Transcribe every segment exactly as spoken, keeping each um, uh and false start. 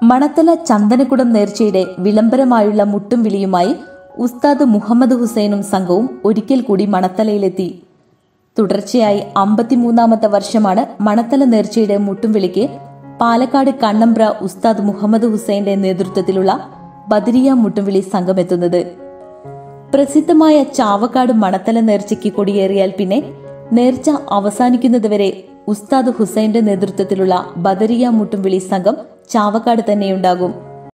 മണത്തല ചന്ദനക്കുടം നേർച്ചയുടെ വിളംബരമായുള്ള മുട്ടും വിളിയുമായി ഉസ്താദ് മുഹമ്മദ് ഹുസൈനും സംഘവും ഒരിക്കൽ കൂടി മണത്തലയിലെത്തി. തുടർച്ചയായി അമ്പത്തിമൂന്നാമത്തെ വർഷമാണ് മണത്തല നേർച്ചയുടെ മുട്ടും വിളിക്ക് പാലക്കാട് കണ്ണമ്പ്ര ഉസ്താദ് മുഹമ്മദ് ഹുസൈന്റെ നേതൃത്വത്തിലുള്ള ബദരിയ മുട്ടുംവിളി സംഘമെത്തുന്നത്. പ്രസിദ്ധമായ ചാവക്കാട് മണത്തല നേർച്ചയ്ക്ക് കൊടിയേറിയാൽ പിന്നെ നേർച്ച അവസാനിക്കുന്നതുവരെ ഉസ്താദ് ഹുസൈന്റെ നേതൃത്വത്തിലുള്ള ബദരിയ മുട്ടുംവിളി സംഘം ചാവക്കാട് തന്നെയുണ്ടാകും.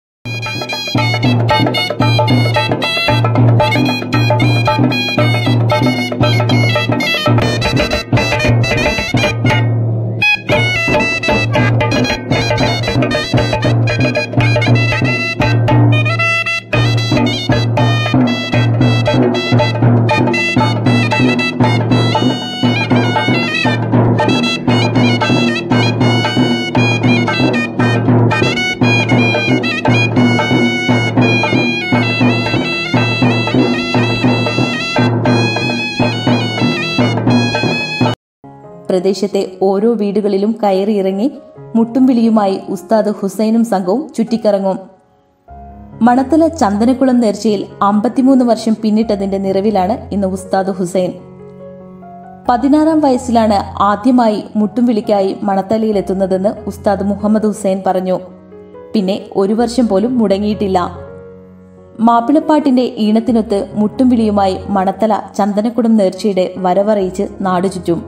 പ്രദേശത്തെ ഓരോ വീടുകളിലും കയറിയിറങ്ങി മുട്ടുംവിളിയുമായി ഉസ്താദ് ഹുസൈനും സംഘവും ചുറ്റിക്കറങ്ങും. മണത്തല ചന്ദനക്കുളം നേർച്ചയിൽ അമ്പത്തിമൂന്ന് വർഷം പിന്നിട്ടതിന്റെ നിറവിലാണ് ഇന്ന് ഉസ്താദ് ഹുസൈൻ. പതിനാറാം വയസ്സിലാണ് ആദ്യമായി മുട്ടുംവിളിക്കായി മണത്തലയിലെത്തുന്നതെന്ന് ഉസ്താദ് മുഹമ്മദ് ഹുസൈൻ പറഞ്ഞു. പിന്നെ ഒരു വർഷം പോലും മുടങ്ങിയിട്ടില്ല. മാപ്പിളപ്പാട്ടിന്റെ ഈണത്തിനൊത്ത് മുട്ടുംവിളിയുമായി മണത്തല ചന്ദനക്കുടം നേർച്ചയുടെ വരവറിയിച്ച് നാടുചുറ്റും.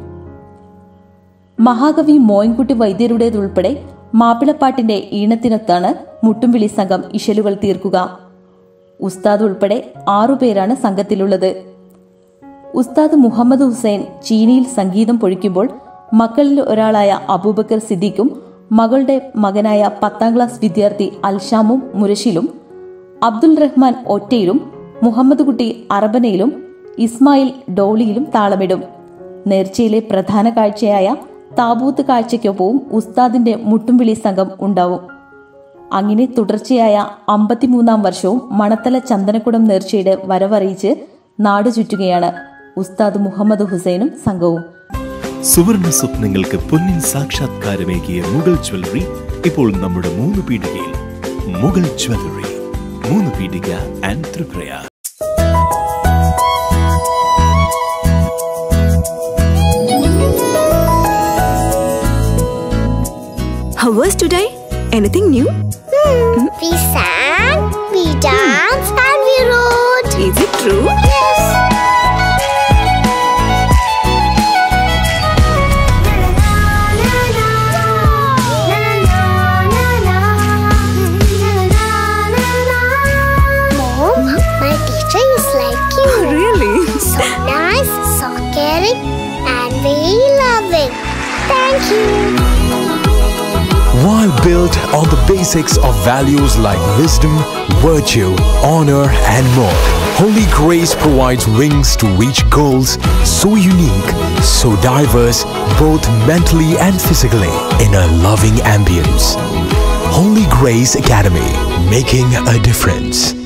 മഹാകവി മോയിൻകുട്ടി വൈദ്യരുടേതുൾപ്പെടെ മാപ്പിളപ്പാട്ടിന്റെ ഈണത്തിനൊത്താണ് മുട്ടുംവിളി സംഘം ഇശലുകൾ തീർക്കുക. ഉസ്താദ് ഉൾപ്പെടെ ആറുപേരാണ് സംഘത്തിലുള്ളത്. ഉസ്താദ് മുഹമ്മദ് ഹുസൈൻ ചീനിയിൽ സംഗീതം പൊഴിക്കുമ്പോൾ മക്കളിൽ ഒരാളായ അബൂബക്കർ സിദ്ദീഖും മകളുടെ മകനായ പത്താം ക്ലാസ് വിദ്യാർത്ഥി അൽഷാമും മുരശിലും, അബ്ദുൽ റഹ്മാൻ ഒറ്റയിലും, മുഹമ്മദ് കുട്ടി അറബനയിലും, ഇസ്മായിൽ ഡോളിയിലും താളമിടും. നേർച്ചയിലെ പ്രധാന കാഴ്ചയായ താബൂത്ത് കാഴ്ചയ്ക്കൊപ്പവും ഉസ്താദിന്റെ മുട്ടുംവിളി സംഘം ഉണ്ടാവും. അങ്ങനെ തുടർച്ചയായ അമ്പത്തിമൂന്നാം വർഷവും മണത്തല ചന്ദനക്കുടം നേർച്ചയുടെ വരവറിയിച്ച് നാട് ചുറ്റുകയാണ് ഉസ്താദ് മുഹമ്മദ് ഹുസൈനും സംഘവും. സുവർണ സ്വപ്നങ്ങൾക്ക് പൊന്നിൻ സാക്ഷാത്കാരമേകിയ മുഗൾ ജ്വല്ലറി ഇപ്പോൾ നമ്മുടെ മൂന്ന് പീടികയിൽ. മുഗൾ ജ്വല്ലറി, മൂന്ന് പീടിക and Tripura. How was today? Anything new? Hmm. We sang, we danced, and we wrote. Is it true? Yes. Mom, my teacher is like you. Oh, really? So nice, so caring, and very loving. Thank you. While built on the basics of values like wisdom, virtue, honor and more, Holy Grace provides wings to reach goals so unique, so diverse, both mentally and physically, in a loving ambience. Holy Grace Academy, making a difference.